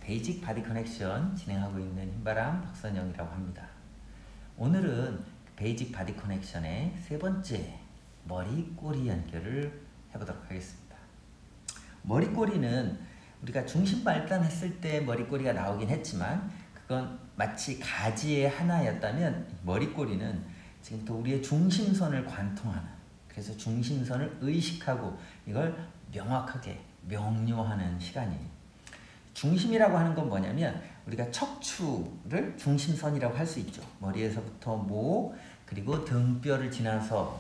베이직 바디 커넥션 진행하고 있는 흰바람 박선영이라고 합니다. 오늘은 베이직 바디 커넥션의 세 번째 머리 꼬리 연결을 해보도록 하겠습니다. 머리 꼬리는 우리가 중심 발달했을 때 머리 꼬리가 나오긴 했지만 그건 마치 가지의 하나였다면 머리 꼬리는 지금부터 우리의 중심선을 관통하는, 그래서 중심선을 의식하고 이걸 명확하게 명료하는 시간이에요. 중심이라고 하는 건 뭐냐면 우리가 척추를 중심선이라고 할 수 있죠. 머리에서부터 목, 그리고 등뼈를 지나서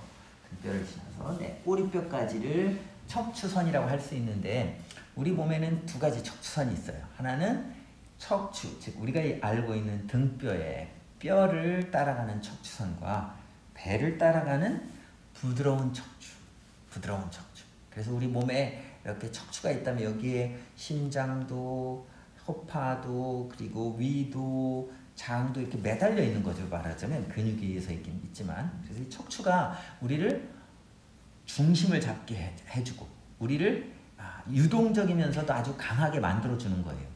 꼬리뼈까지를 척추선이라고 할 수 있는데, 우리 몸에는 두 가지 척추선이 있어요. 하나는 척추, 즉 우리가 알고 있는 등뼈의 뼈를 따라가는 척추선과 배를 따라가는 부드러운 척추. 그래서 우리 몸에 이렇게 척추가 있다면 여기에 심장도, 허파도, 그리고 위도, 장도 이렇게 매달려 있는 거죠. 말하자면 근육에 의해서 있긴 있지만, 그래서 이 척추가 우리를 중심을 잡게 해주고 우리를 유동적이면서도 아주 강하게 만들어주는 거예요.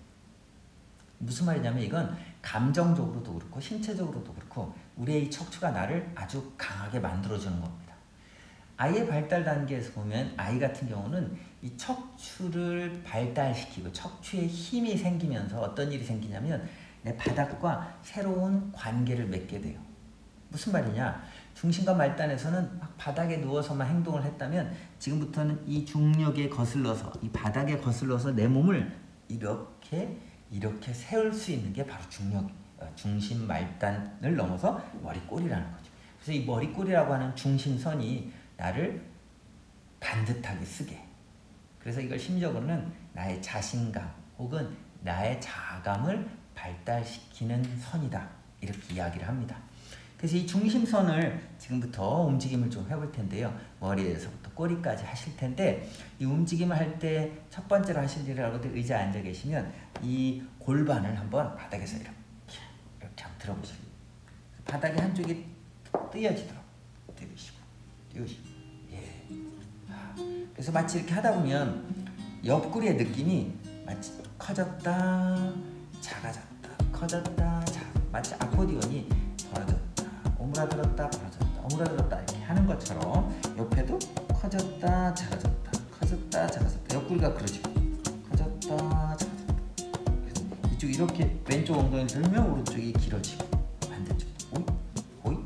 무슨 말이냐면 이건 감정적으로도 그렇고 신체적으로도 그렇고 우리의 이 척추가 나를 아주 강하게 만들어주는 겁니다. 아이의 발달 단계에서 보면 아이 같은 경우는 이 척추를 발달시키고 척추에 힘이 생기면서 어떤 일이 생기냐면 내 바닥과 새로운 관계를 맺게 돼요. 무슨 말이냐? 중심과 말단에서는 막 바닥에 누워서만 행동을 했다면 지금부터는 이 중력에 거슬러서, 이 바닥에 거슬러서 내 몸을 이렇게 세울 수 있는 게 바로 중심 말단을 넘어서 머리 꼬리라는 거죠. 그래서 이 머리 꼬리라고 하는 중심선이 나를 반듯하게 쓰게, 그래서 이걸 심리적으로는 나의 자신감 혹은 나의 자아감을 발달시키는 선이다, 이렇게 이야기를 합니다. 그래서 이 중심선을 지금부터 움직임을 좀 해볼 텐데요. 머리에서부터 꼬리까지 하실 텐데, 이 움직임을 할 때 첫 번째로 하실 일이라고 의자에 앉아 계시면 이 골반을 한번 바닥에서 이렇게 한번 들어보시고, 바닥이 한쪽이 띄어지도록 띄우시고, 예. 그래서 마치 이렇게 하다 보면 옆구리의 느낌이 마치 커졌다 작아졌다, 커졌다 작아졌다, 마치 아코디언이 벌어졌다, 오므라들었다 벌어졌다, 오므라들었다 이렇게 하는 것처럼 옆에도 커졌다 작아졌다, 커졌다 작아졌다, 옆구리가 그러죠. 커졌다 작아졌다. 그래서 이쪽 이렇게 왼쪽 엉덩이를 들면 오른쪽이 길어지고, 반대쪽도 호이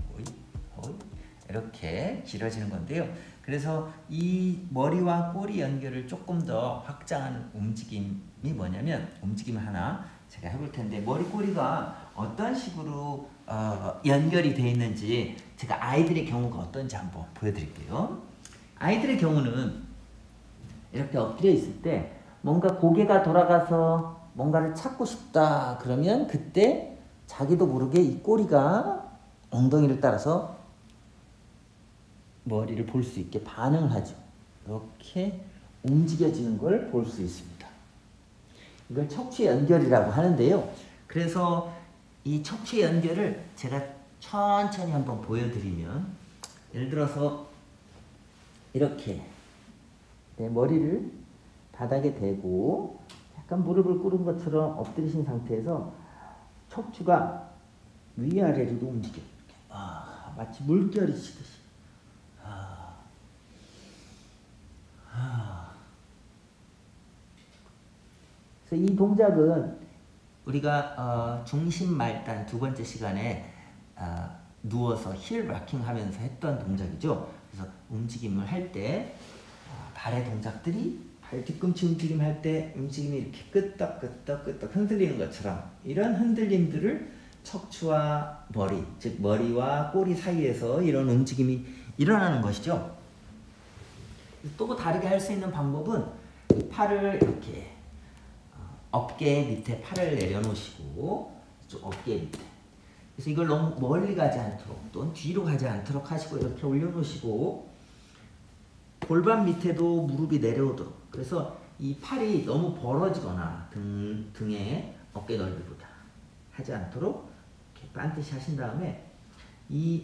이렇게 길어지는 건데요. 그래서 이 머리와 꼬리 연결을 조금 더 확장하는 움직임이 뭐냐면, 움직임을 하나 제가 해볼 텐데, 머리 꼬리가 어떤 식으로 연결이 되어 있는지 제가 아이들의 경우가 어떤지 한번 보여드릴게요. 아이들의 경우는 이렇게 엎드려 있을 때 뭔가 고개가 돌아가서 뭔가를 찾고 싶다 그러면 그때 자기도 모르게 이 꼬리가 엉덩이를 따라서 머리를 볼 수 있게 반응을 하죠. 이렇게 움직여지는 걸 볼 수 있습니다. 이걸 척추 연결이라고 하는데요. 그래서 이 척추 연결을 제가 천천히 한번 보여드리면, 예를 들어서 이렇게 내 머리를 바닥에 대고 약간 무릎을 꿇은 것처럼 엎드리신 상태에서 척추가 위아래로도 움직여요. 마치 물결이 치듯이. 그래서 이 동작은 우리가 중심 말단 두 번째 시간에 누워서 힐 락킹 하면서 했던 동작이죠. 그래서 움직임을 할 때 발의 동작들이, 발 뒤꿈치 움직임 할 때 움직임이 이렇게 끄떡끄떡 흔들리는 것처럼, 이런 흔들림들을 척추와 머리, 즉 머리와 꼬리 사이에서 이런 움직임이 일어나는 것이죠. 또 다르게 할 수 있는 방법은 팔을 이렇게 어깨 밑에 팔을 내려놓으시고, 어깨 밑에, 그래서 이걸 너무 멀리 가지 않도록 또는 뒤로 가지 않도록 하시고 이렇게 올려놓으시고, 골반 밑에도 무릎이 내려오도록, 그래서 이 팔이 너무 벌어지거나 등의 어깨 넓이보다 하지 않도록 이렇게 반드시 하신 다음에 이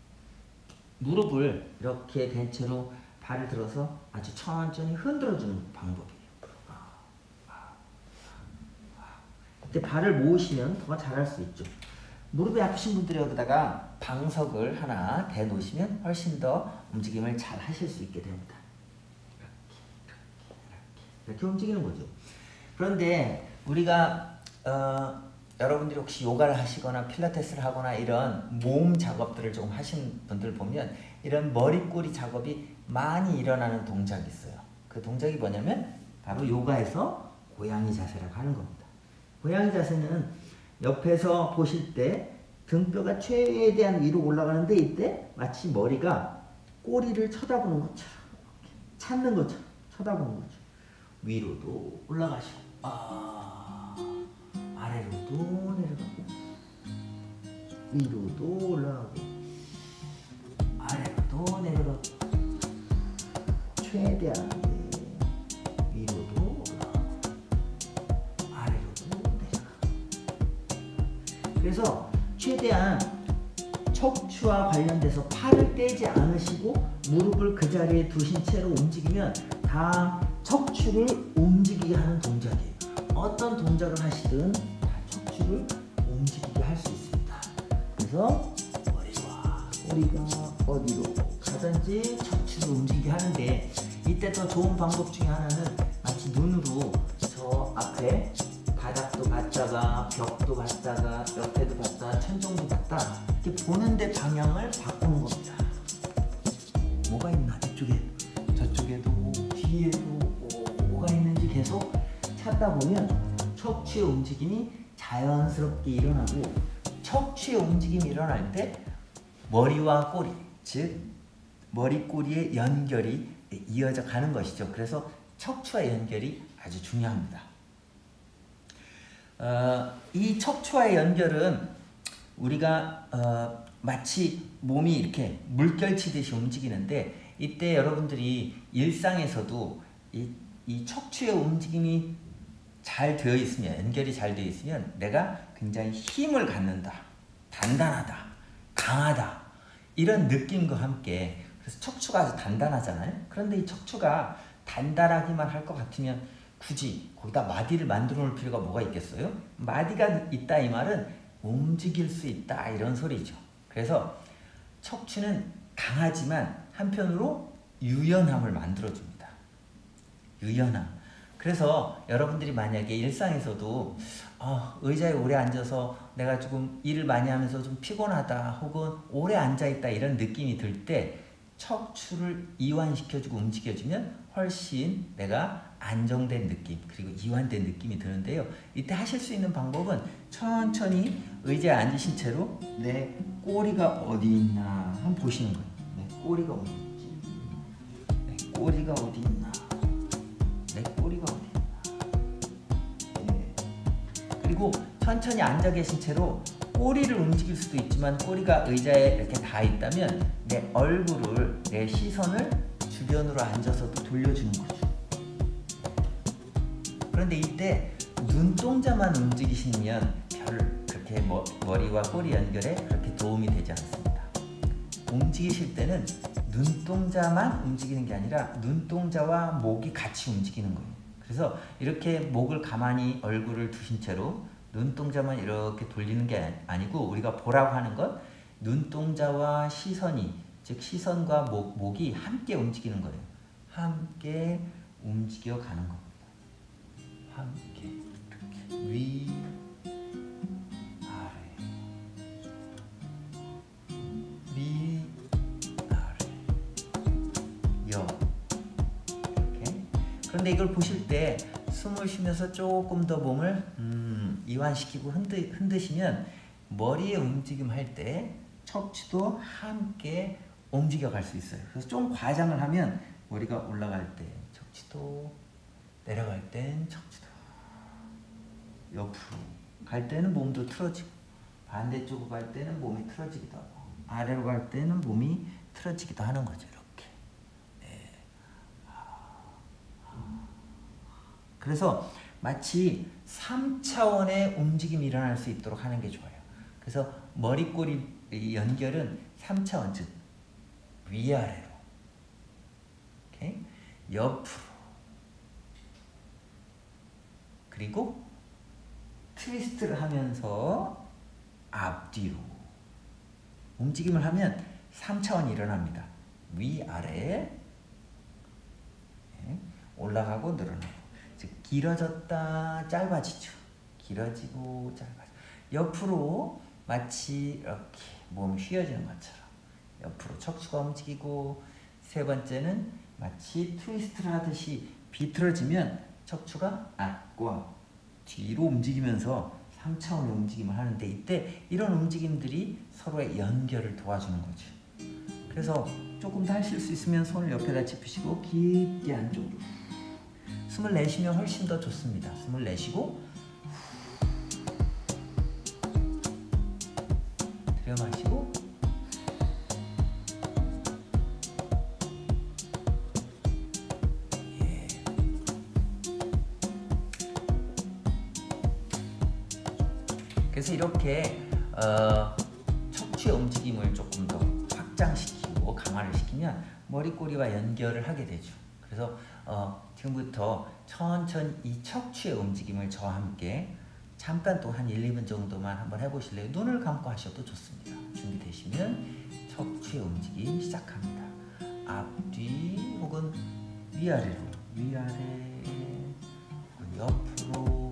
무릎을 이렇게 된 채로 발을 들어서 아주 천천히 흔들어주는 방법이에요. 이때 발을 모으시면 더 잘할 수 있죠. 무릎이 아프신 분들이 여기다가 방석을 하나 대 놓으시면 훨씬 더 움직임을 잘 하실 수 있게 됩니다. 이렇게 움직이는 거죠. 그런데 우리가 여러분들이 혹시 요가를 하시거나 필라테스를 하거나 이런 몸 작업들을 좀 하신 분들 보면 이런 머리 꼬리 작업이 많이 일어나는 동작이 있어요. 그 동작이 뭐냐면 바로 요가에서 고양이 자세라고 하는 겁니다. 고양이 자세는 옆에서 보실 때 등뼈가 최대한 위로 올라가는데 이때 마치 머리가 꼬리를 쳐다보는 것처럼 찾는 것처럼 쳐다보는 거죠. 위로도 올라가시고 아래로도 내려가고 위로도 올라가고 아래로도 내려가고 최대한 위로도 올라가고 아래로도 내려가고. 그래서 최대한 척추와 관련돼서 팔을 떼지 않으시고 무릎을 그 자리에 두신 채로 움직이면 다 척추를 움직이게 하는 동작이에요. 어떤 동작을 하시든 다 척추를 움직이게 할 수 있습니다. 그래서 머리와 꼬리가 어디로 가든지 척추를 움직이게 하는데 이때 더 좋은 방법 중에 하나는 마치 눈으로 저 앞에 바닥도 봤다가 벽도 봤다가 옆에도 봤다가 천정도 봤다 이렇게 보는데 방향을 바꾸는 겁니다. 뭐가 있나 이쪽에 저쪽에도 뒤에도 뭐가 있는지 계속 찾다 보면 척추의 움직임이 자연스럽게 일어나고 척추의 움직임이 일어날 때 머리와 꼬리 즉 머리 꼬리의 연결이 이어져 가는 것이죠. 그래서 척추와 연결이 아주 중요합니다. 이 척추와의 연결은 우리가 마치 몸이 이렇게 물결치듯이 움직이는데 이때 여러분들이 일상에서도 이 척추의 움직임이 잘 되어 있으면 연결이 잘 되어 있으면 내가 굉장히 힘을 갖는다, 단단하다, 강하다 이런 느낌과 함께 그래서 척추가 아주 단단하잖아요. 그런데 이 척추가 단단하기만 할 것 같으면 굳이 거기다 마디를 만들어 놓을 필요가 뭐가 있겠어요? 마디가 있다 이 말은 움직일 수 있다 이런 소리죠. 그래서 척추는 강하지만 한편으로 유연함을 만들어줍니다. 유연함. 그래서 여러분들이 만약에 일상에서도 의자에 오래 앉아서 내가 조금 일을 많이 하면서 좀 피곤하다 혹은 오래 앉아있다 이런 느낌이 들 때 척추를 이완시켜주고 움직여주면 훨씬 내가 안정된 느낌 그리고 이완된 느낌이 드는데요. 이때 하실 수 있는 방법은 천천히 의자에 앉으신 채로 내 꼬리가 어디 있나 한번 보시는 거예요. 내 꼬리가 어디 있지? 내 꼬리가 어디 있나? 내 꼬리가 어디 있나? 네. 그리고 천천히 앉아 계신 채로 꼬리를 움직일 수도 있지만 꼬리가 의자에 이렇게 닿아 있다면 내 얼굴을 내 시선을 주변으로 앉아서도 돌려주는 거죠. 그런데 이때 눈동자만 움직이시면 별 그렇게 머리와 꼬리 연결에 그렇게 도움이 되지 않습니다. 움직이실 때는 눈동자만 움직이는 게 아니라 눈동자와 목이 같이 움직이는 거예요. 그래서 이렇게 목을 가만히 얼굴을 두신 채로 눈동자만 이렇게 돌리는 게 아니고 우리가 보라고 하는 건 눈동자와 시선이 즉 시선과 목이 함께 움직이는 거예요. 함께 움직여 가는 겁니다. 함께 이렇게 위 아래 위 아래 옆 이렇게. 그런데 이걸 보실 때 숨을 쉬면서 조금 더 몸을 이완시키고 흔드시면 머리의 움직임 할 때 척추도 함께 움직여 갈 수 있어요. 그래서 좀 과장을 하면 머리가 올라갈 때 척추도 내려갈 땐 척추도 옆으로 갈 때는 몸도 틀어지고 반대쪽으로 갈 때는 몸이 틀어지기도 하고 아래로 갈 때는 몸이 틀어지기도 하는 거죠. 이렇게. 네. 그래서 마치 3차원의 움직임이 일어날 수 있도록 하는 게 좋아요. 그래서 머리 꼬리 연결은 3차원 즉 위아래로 오케이? 옆으로 그리고 트위스트를 하면서 앞뒤로 움직임을 하면 3차원이 일어납니다. 위아래 올라가고 늘어나고, 즉 길어졌다 짧아지죠. 길어지고 짧아지고, 옆으로 마치 이렇게 몸이 휘어지는 것처럼 옆으로 척추가 움직이고, 세 번째는 마치 트위스트를 하듯이 비틀어지면 척추가 앞과 뒤로 움직이면서 3차원의 움직임을 하는데, 이때 이런 움직임들이 서로의 연결을 도와주는 거죠. 그래서 조금 더 하실 수 있으면 손을 옆에다 짚으시고 깊게 안쪽으로 숨을 내쉬면 훨씬 더 좋습니다. 숨을 내쉬고 들여 마시고 그래서 이렇게 척추의 움직임을 조금 더 확장시키고 강화를 시키면 머리, 꼬리와 연결을 하게 되죠. 그래서 지금부터 천천히 이 척추의 움직임을 저와 함께 잠깐 또 한 1, 2분 정도만 한번 해보실래요? 눈을 감고 하셔도 좋습니다. 준비되시면 척추의 움직임 시작합니다. 앞뒤 혹은 위아래로, 위아래 옆으로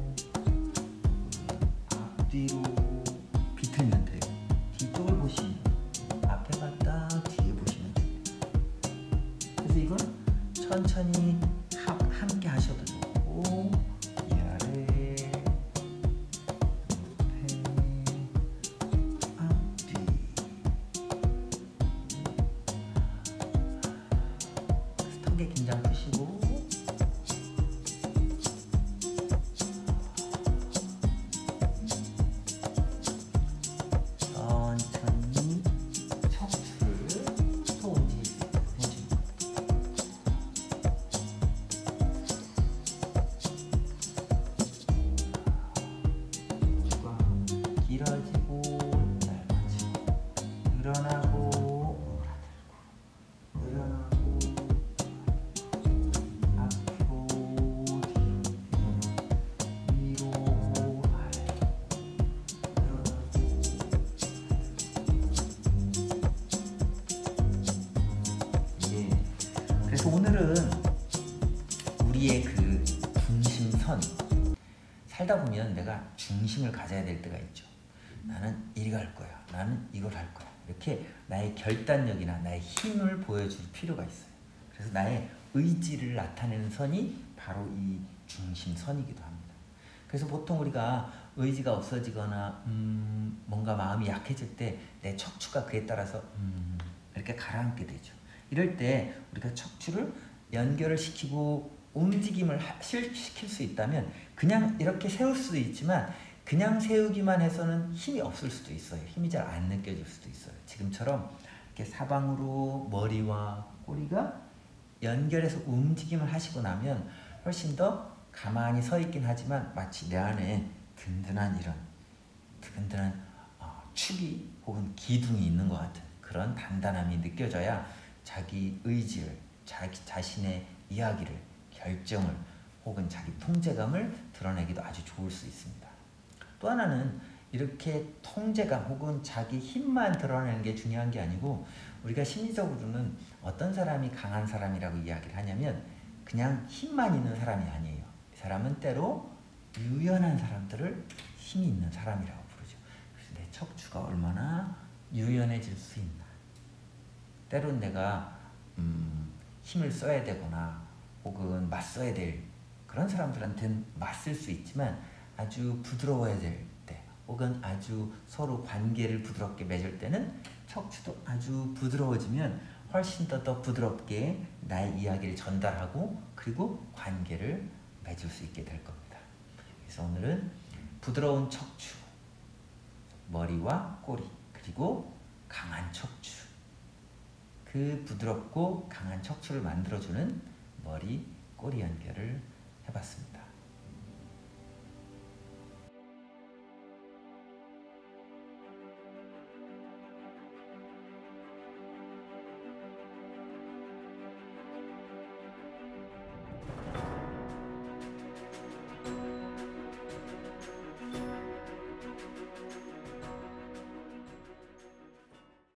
앞뒤로 비틀면 돼요. 뒤쪽을 보시면 앞에 갔다 뒤에 보시면 됩니다. 그래서 이건 천천히 함께 하셔도 좋고, 위아래 옆에 앞뒤 턱에 긴장 푸시고 길어지고 짧아지고 늘어나고 늘어나고 앞으로 뒤로 위로 아래로 늘어나고. 그래서 오늘은 우리의 그 중심선, 살다 보면 내가 중심을 가져야 될 때가 있죠. 나는 이리 갈 거야, 나는 이걸 할 거야, 이렇게 나의 결단력이나 나의 힘을 보여줄 필요가 있어요. 그래서 나의 의지를 나타내는 선이 바로 이 중심선이기도 합니다. 그래서 보통 우리가 의지가 없어지거나 뭔가 마음이 약해질 때 내 척추가 그에 따라서 이렇게 가라앉게 되죠. 이럴 때 우리가 척추를 연결을 시키고 움직임을 시킬 수 있다면 그냥 이렇게 세울 수도 있지만, 그냥 세우기만 해서는 힘이 없을 수도 있어요. 힘이 잘 안 느껴질 수도 있어요. 지금처럼 이렇게 사방으로 머리와 꼬리가 연결해서 움직임을 하시고 나면 훨씬 더 가만히 서 있긴 하지만 마치 내 안에 든든한 축이 혹은 기둥이 있는 것 같은 그런 단단함이 느껴져야 자기 의지를, 자기 자신의 이야기를, 결정을 혹은 자기 통제감을 드러내기도 아주 좋을 수 있습니다. 또 하나는 이렇게 통제감 혹은 자기 힘만 드러내는 게 중요한 게 아니고, 우리가 심리적으로는 어떤 사람이 강한 사람이라고 이야기를 하냐면 그냥 힘만 있는 사람이 아니에요. 이 사람은 때로 유연한 사람들을 힘이 있는 사람이라고 부르죠. 그래서 내 척추가 얼마나 유연해질 수 있나, 때론 내가 힘을 써야 되거나 혹은 맞서야 될 그런 사람들한테는 맞설 수 있지만, 아주 부드러워야 될 때 혹은 아주 서로 관계를 부드럽게 맺을 때는 척추도 아주 부드러워지면 훨씬 더 부드럽게 나의 이야기를 전달하고 그리고 관계를 맺을 수 있게 될 겁니다. 그래서 오늘은 부드러운 척추, 머리와 꼬리, 그리고 강한 척추, 그 부드럽고 강한 척추를 만들어주는 머리, 꼬리 연결을 해봤습니다.